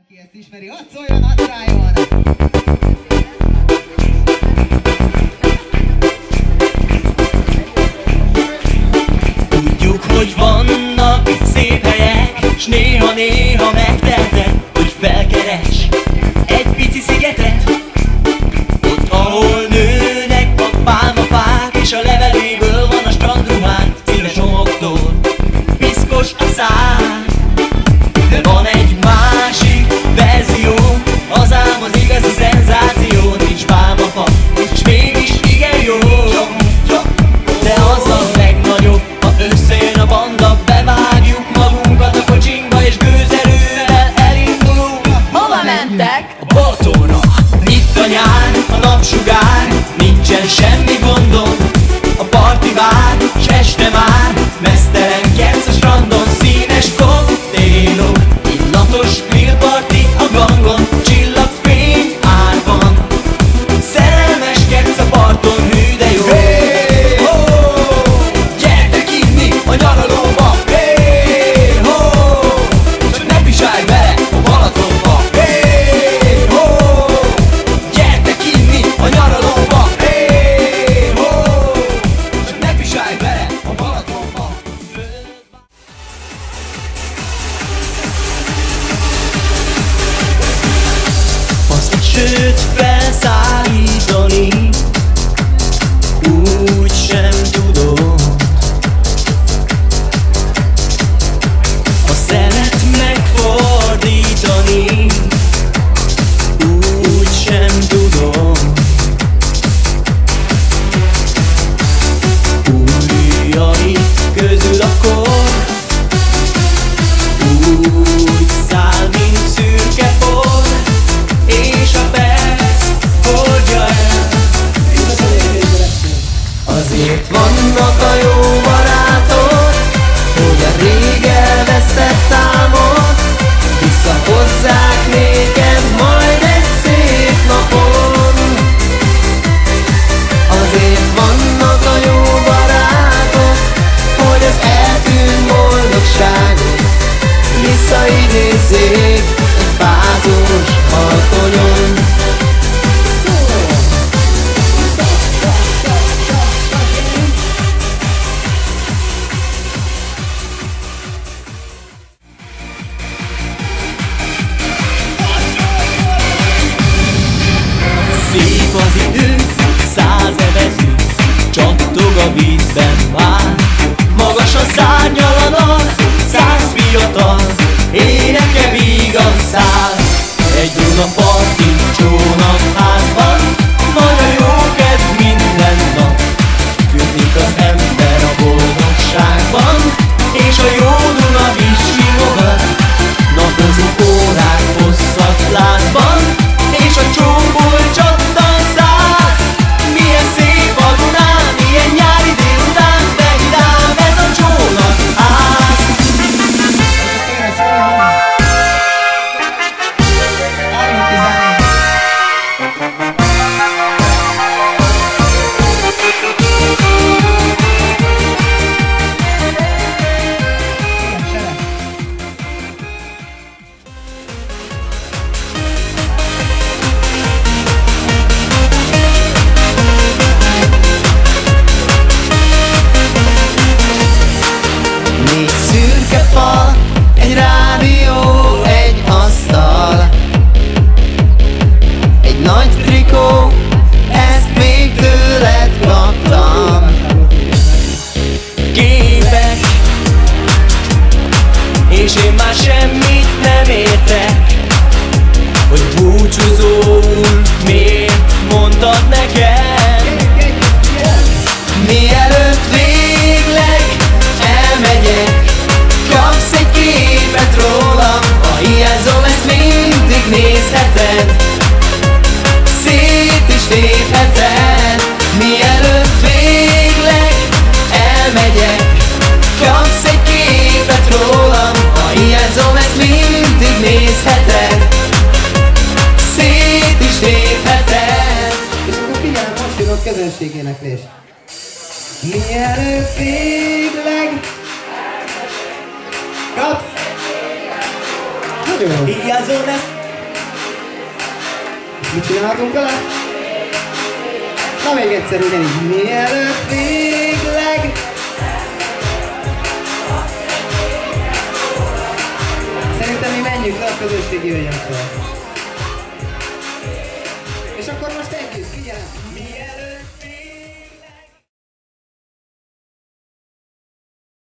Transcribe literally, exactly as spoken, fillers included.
Aki ezt ismeri, ott szóljon, ott szálljon! Tudjuk, hogy vannak szép helyek, s néha-néha megteheted, hogy felkeres egy pici szigetet. Ott, ahol nőnek a pálmafák, és a leveléből van a strandruhán, színes homoktól piszkos a szád. De van egy másik verzió, az ám az igazi szenzáció. Nincs pálmafa, és mégis igen jó. De az a legnagyobb, ha összejön a banda, bevágjuk magunkat a kocsinkba, és gőzerővel elindulunk. Hova mentek? A Balatonra. Itt a nyár, a napsugár, nincsen semmi gondom. A parti vár, s este már mesztelenkedsz a strandon. Színes koktélok, illatos grillparti a gangon, csillagfény árban, szerelmeskedsz a parton, hű de jó. Hey, oh, gyertek inni a nyaralóba, hey, oh, csak ne pisálj bele a Balatonba. Hey, oh, gyertek inni a nyaralóba, hey, oh, csak ne pisálj bele a Balatonba. Az esőt felszállítani úgy sem tudod, a szelet megfordítani úgy sem tudod. Ujjaid közül akkor úgy száll, mint szürke por, és a perc hordja el. Azért vannak a jó barátok, hogy a rég elvesztett álmod visszahozzák néked majd egy szép napon. Azért vannak a jó barátok, hogy az eltűnt boldogságot visszaidézzék egy fázós alkonyon. Szép az idő, száz evező, csattog a vízben már. Magasan szárnyal a nap, száz fiatal, éneke vígan száll. Egy Dunaparti csónakházban, nagy a jókedv minden nap. Függik az ember a boldogságban, és a jó Duna is simogat. Napozunk órák hosszat lázban, és a csókból csattan száll. Milyen szép a Dunán, milyen nyári délután, bevidám ez a csónakház. Négy szürke fal, egy rádió, egy asztal, egy nagy trikó, ezt még tőled kaptam. Képek, és én már semmit nem értek, hogy búcsúzóul miért mondtad nekem. Mielőtt végleg elmegyek, kapsz egy képet rólam, ha hiányzom, ezt mindig nézheted, szét is tépheted. Mielőtt végleg elmegyek, kapsz egy képet rólam, ha hiányzom, ezt mindig nézheted, szét is tépheted. És akkor figyelj, most jön a közönségéneklés. Mielőtt végleg kapsz jó. Hiányzó lesz. Mit csinálhatunk vele? Na még egyszer ugyanígy. Mielőtt végleg szerintem mi menjünk le a közösségi jöjjön fel. És akkor most együtt, figyelem! Milyen